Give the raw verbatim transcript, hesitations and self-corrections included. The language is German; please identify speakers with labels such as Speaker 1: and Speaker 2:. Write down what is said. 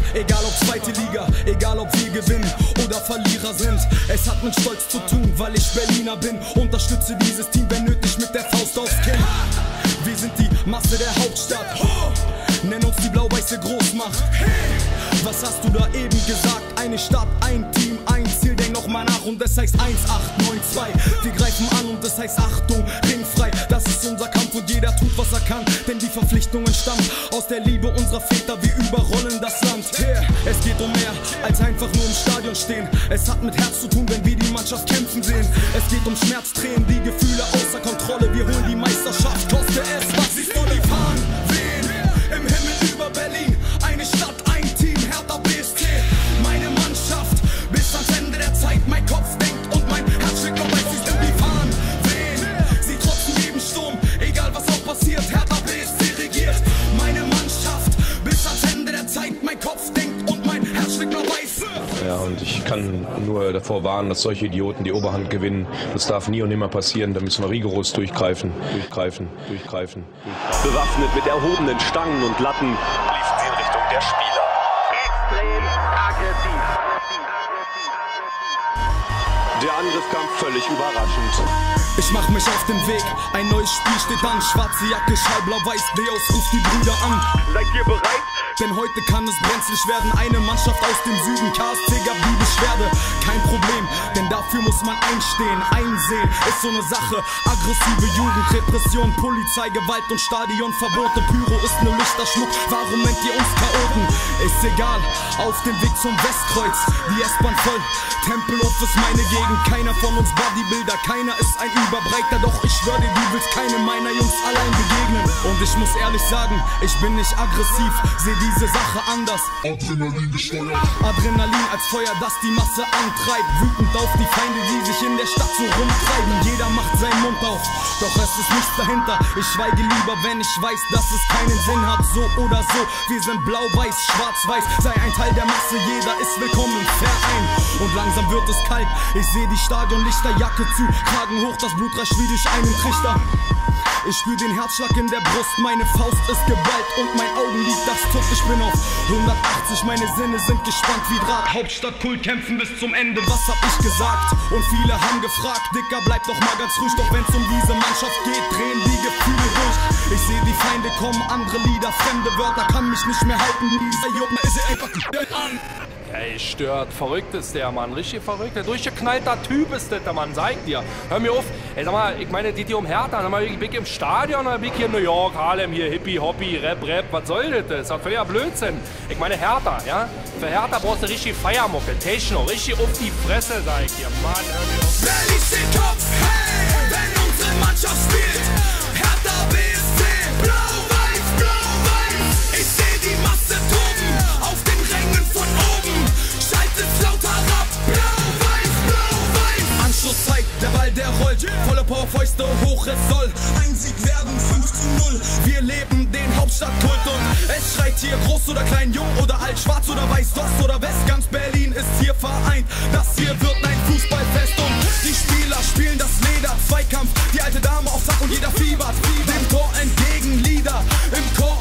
Speaker 1: Egal ob zweite Liga, egal ob wir gewinnen oder Verlierer sind. Es hat mit Stolz zu tun, weil ich Berliner bin. Unterstütze dieses Team, wenn nötig, mit der Faust aufs Kinn. Wir sind die Masse der Hauptstadt. Nenn uns die blau-weiße Großmacht. Was hast du da eben gesagt? Eine Stadt, ein Team, ein Ziel, denk noch mal nach. Und das heißt eins acht neun zwei. Wir greifen an und das heißt Achtung, ringfrei. Das ist unser Kampf und jeder tut, was er kann. Denn die Verpflichtungen stammen aus der Liebe unserer Väter. Wir überrollen das Land. Yeah. Es geht um mehr als einfach nur im Stadion stehen. Es hat mit Herz zu tun, wenn wir die Mannschaft kämpfen sehen. Es geht um Schmerztränen, die Gefühle außer Kontrolle. Wir holen die Meisterschaft, koste es, was siehst du die Fahnen wehen? Im Himmel über Berlin, eine Stadt, ein Team, Hertha B S C. Meine Mannschaft, bis ans Ende der Zeit. Mein Kopf denkt und mein Herz schlägt noch, weil sie sind die Fahnen wehen. Sie trotzen jedem Sturm, egal was auch passiert. Hertha B S C regiert. Meine Mannschaft, bis ans Ende der Zeit. Mein Kopf denkt und mein Herz schlägt noch weiß.
Speaker 2: Ja, und ich kann nur davor warnen, dass solche Idioten die Oberhand gewinnen. Das darf nie und nimmer passieren. Da müssen wir rigoros durchgreifen, durchgreifen, durchgreifen. durchgreifen.
Speaker 3: Bewaffnet mit erhobenen Stangen und Latten liefen sie in Richtung der Spieler. Extrem aggressiv. Der Angriff kam völlig überraschend.
Speaker 1: Ich mach mich auf den Weg, ein neues Spiel steht an. Schwarze Jacke, schallblau-weiß, Deus ruft die Brüder an.
Speaker 3: Seid ihr bereit?
Speaker 1: Denn heute kann es brenzlig werden. Eine Mannschaft aus dem Süden, K S C gab die Beschwerde. Kein Problem, denn dafür muss man einstehen. Einsehen ist so eine Sache. Aggressive Jugend, Repression, Polizei, Gewalt und Stadionverbote. Pyro ist nur Lichterschmuck, warum nennt ihr uns Chaoten? Ist egal, auf dem Weg zum Westkreuz. Die S-Bahn voll, Tempelhof ist meine Gegend. Keiner von uns Bodybuilder, keiner ist ein Überbreiter. Doch ich schwör dir, du willst keine meiner Jungs allein begegnen. Und ich muss ehrlich sagen, ich bin nicht aggressiv, seh diese Sache anders. Adrenalin gesteuert. Adrenalin als Feuer, das die Masse antreibt. Wütend auf die Feinde, die sich in der Stadt so rumtreiben. Jeder macht seinen Mund auf, doch es ist nichts dahinter. Ich schweige lieber, wenn ich weiß, dass es keinen Sinn hat. So oder so, wir sind blau-weiß, schwarz-weiß. Sei ein Teil der Masse, jeder ist willkommen im Verein. Und langsam wird es kalt, ich sehe die Stadionlichter, Jacke zu, Kragen hoch, das Blut rauscht wie durch einen Trichter. Ich spür den Herzschlag in der Brust, meine Faust ist geballt und mein Augenlid, das zuckt. Ich bin auf hundertachtzig, meine Sinne sind gespannt wie Draht. Hauptstadtkult kämpfen bis zum Ende, was hab ich gesagt? Und viele haben gefragt, Dicker, bleib doch mal ganz ruhig. Doch wenn's um diese Mannschaft geht, drehen die Gefühle durch. Ich seh die Feinde kommen, andere Lieder, fremde Wörter, kann mich nicht mehr halten. Dieser Junge ist einfach an.
Speaker 4: Ey, stört. Verrückt ist der Mann. Richtig verrückt. Der durchgeknallter Typ ist das, der Mann. Sag dir. Hör mir auf. Ey, sag mal, ich meine, die, die um Hertha. Sag mal, ich bin im Stadion oder bin ich hier in New York, Harlem, hier Hippie, Hoppy, Rap, Rap. Was soll das? Das ist doch völliger Blödsinn. Ich meine, Hertha, ja? Für Hertha brauchst du richtig Feiermucke. Techno. Richtig auf die Fresse, sag ich dir. Mann, hör mir auf.
Speaker 1: Wer liest den Kopf? Hey, wenn unsere Mannschaft spielt. Hertha B S C. Blau-Weiß, Blau-Weiß. Ich seh die Masse toben. Auf den Rängen von oben. Lauter ab, blau-weiß, blau-weiß. Anschlusszeit, der Ball, der rollt. Volle Power, Fäuste hoch, es soll ein Sieg werden, fünf zu null. Wir leben den Hauptstadtkult und es schreit hier groß oder klein, jung oder alt, schwarz oder weiß, Ost oder West. Ganz Berlin ist hier vereint. Das hier wird ein Fußballfest und die Spieler spielen das Leder. Zweikampf, die alte Dame auf Sack und jeder fiebert. Dem Tor entgegen, Lieder im Chor